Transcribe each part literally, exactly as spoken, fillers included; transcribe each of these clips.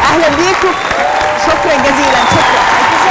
اهلا بيكم، شكرا جزيلا. شكرا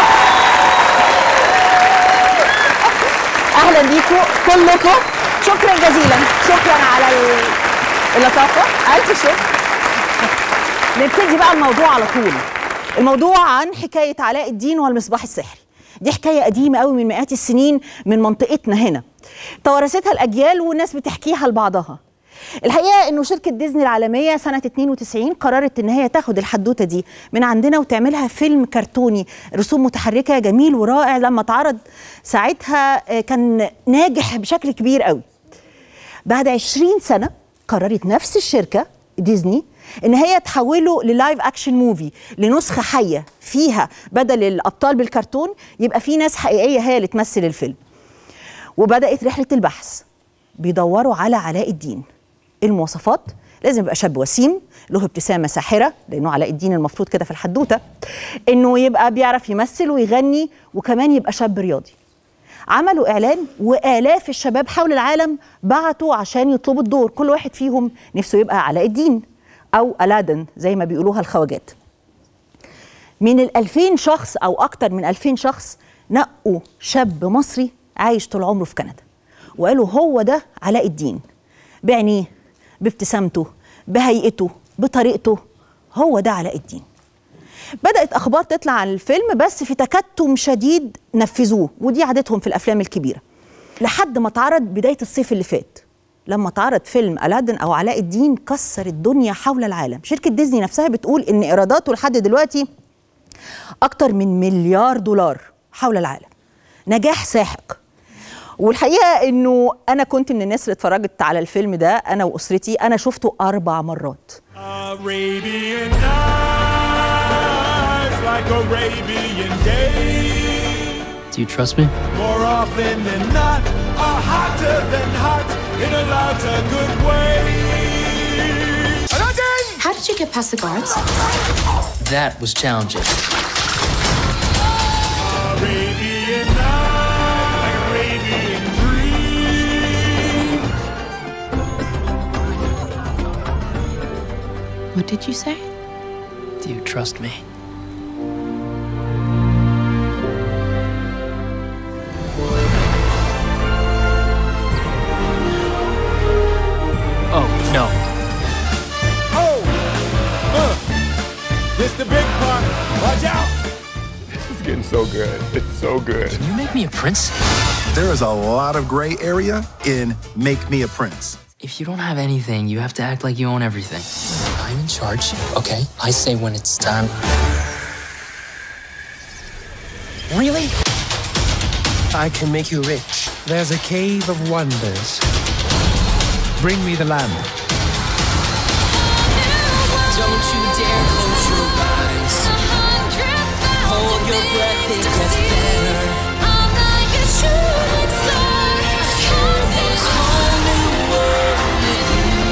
اهلا بيكم كلكم، شكرا جزيلا. شكرا على اللطافه، الف شكر. نبتدي بقى الموضوع على طول. الموضوع عن حكايه علاء الدين والمصباح السحري. دي حكايه قديمه قوي من مئات السنين من منطقتنا هنا، توارثتها الاجيال والناس بتحكيها لبعضها. الحقيقه انه شركه ديزني العالميه سنه اتنين وتسعين قررت ان هي تاخد الحدوته دي من عندنا وتعملها فيلم كرتوني، رسوم متحركه جميل ورائع. لما اتعرض ساعتها كان ناجح بشكل كبير قوي. بعد عشرين سنه قررت نفس الشركه ديزني ان هي تحوله للايف اكشن موفي، لنسخه حيه فيها بدل الابطال بالكرتون يبقى في ناس حقيقيه هي اللي تمثل الفيلم. وبدات رحله البحث، بيدوروا على علاء الدين. المواصفات: لازم يبقى شاب وسيم، له ابتسامه ساحره، لانه علاء الدين المفروض كده في الحدوته، انه يبقى بيعرف يمثل ويغني، وكمان يبقى شاب رياضي. عملوا اعلان والاف الشباب حول العالم بعتوا عشان يطلبوا الدور، كل واحد فيهم نفسه يبقى علاء الدين او ألادن زي ما بيقولوها الخواجات. من الألفين شخص او اكتر من ألفين شخص نقوا شاب مصري عايش طول عمره في كندا، وقالوا هو ده علاء الدين، بعينيه، بابتسامته، بهيئته، بطريقته، هو ده علاء الدين. بدأت أخبار تطلع عن الفيلم، بس في تكتم شديد نفذوه، ودي عادتهم في الأفلام الكبيرة. لحد ما اتعرض بداية الصيف اللي فات. لما اتعرض فيلم ألادن أو علاء الدين كسر الدنيا حول العالم. شركة ديزني نفسها بتقول إن إيراداته لحد دلوقتي أكتر من مليار دولار حول العالم. نجاح ساحق. والحقيقه انه انا كنت من الناس اللي اتفرجت على الفيلم ده انا واسرتي، انا شفته اربع مرات. Do you trust me? More often than not, are hotter than hot in a lot of good ways. How did you get past the guards? That was challenging. Arabian night, Arabian dream. What did you say? Do you trust me? Oh, no. Oh! Uh, this the big part. Watch out! This is getting so good. It's so good. Can you make me a prince? There is a lot of gray area in Make Me a Prince. If you don't have anything, you have to act like you own everything. I'm in charge, okay? I say when it's time. Really? I can make you rich. There's a cave of wonders. Bring me the lamp. Don't you dare close your eyes. Hold your breath, it gets better. I'm like a shooting star. This whole new world with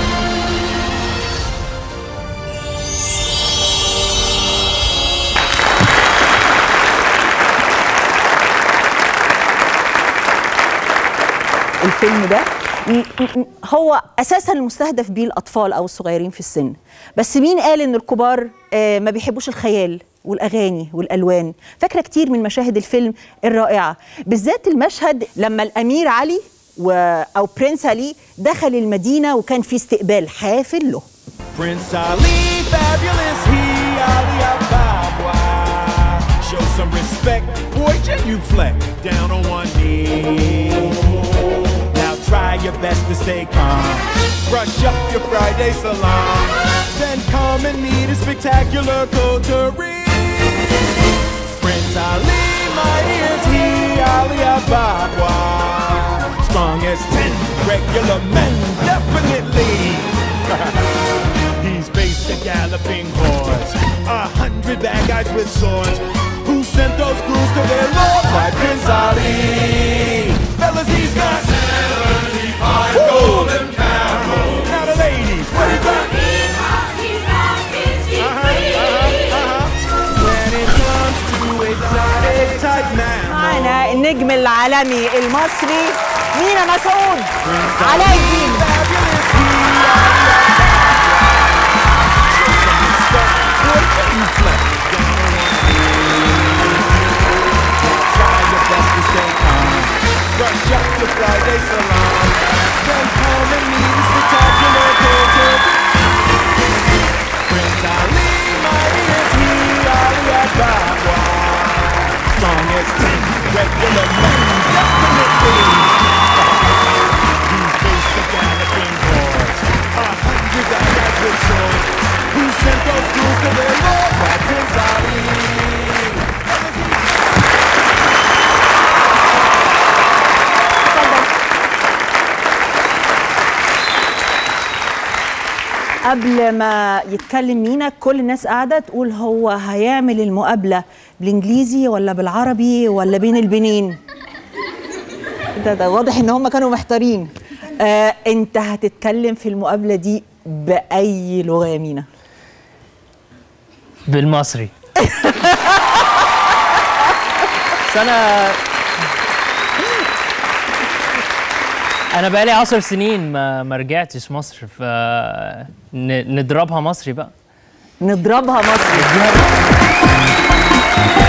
you. الفيلم ده هو اساسا المستهدف بيه الاطفال او الصغيرين في السن، بس مين قال ان الكبار ما بيحبوش الخيال والاغاني والالوان؟ فاكره كتير من مشاهد الفيلم الرائعه، بالذات المشهد لما الامير علي و... او برنس علي دخل المدينه وكان في استقبال حافل له. Prince Ali, fabulous he, Ali Ababa. Show some respect, boy, genuflect down on one knee. Try your best to stay calm. Brush up your Friday salon. Then come and meet a spectacular coterie. Prince Ali, mighty as he, Ali Ababa. Strong as ten regular men, definitely. He's faced a galloping horse, a hundred bad guys with swords. Who sent those crews to their lord? My Prince Ali. Fellas, he's got seventy-five golden camels. Now the ladies, what he got? Uh-huh, uh-huh, uh-huh. When it comes to exotic type man. معنا النجم العالمي المصري مينا مسعود، علاء الدين. shop to Friday salon. Then home and meet spectacular culture. Prince Ali, mighty as he, Ali Ababa. Strong as ten regular men, definitely. He's faced the galloping horse, a hundred guys with swords. Who sent those fools to their lord? Why, Prince Ali. قبل ما يتكلم مينا كل الناس قاعده تقول هو هيعمل المقابله بالانجليزي ولا بالعربي ولا بين البنين. ده, ده واضح ان هم كانوا محتارين. آه انت هتتكلم في المقابله دي باي لغه يا مينا؟ بالمصري. انا انا بقالي عشر سنين ما ما رجعتش مصر، ف نضربها مصري بقى. نضربها مصري.